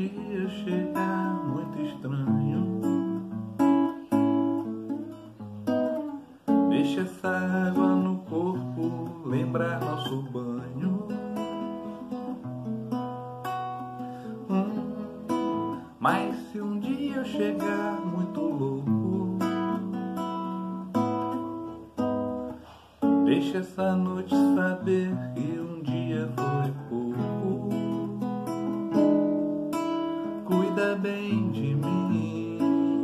dia chegar muito estranho, deixa essa água no corpo lembrar nosso banho. Mas se um dia eu chegar muito louco, deixa essa noite saber que um dia foi pouco. Cuida bem de mim,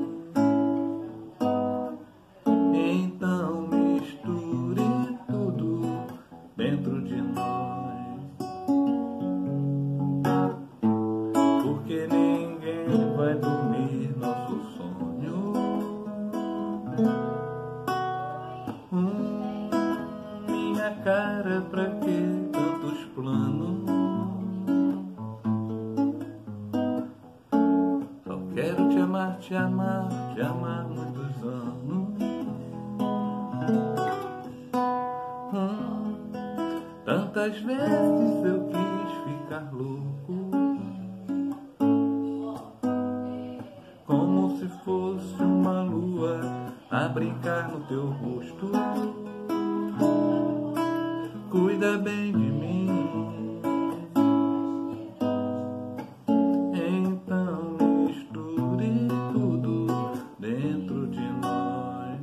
então misture tudo dentro de nós, porque ninguém vai dormir nosso sonho. Minha cara, pra que tantos planos? Só quero te amar, te amar, te amar muitos anos. Tantas vezes eu quis ficar louco, como se fosse uma lua a brincar no teu rosto. Cuida bem de mim, então misture tudo dentro de nós,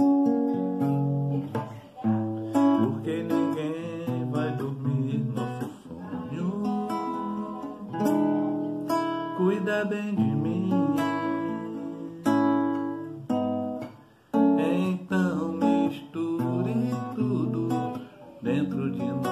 porque ninguém vai dormir nosso sonho. Cuida bem de mim, então misture tudo dentro de nós.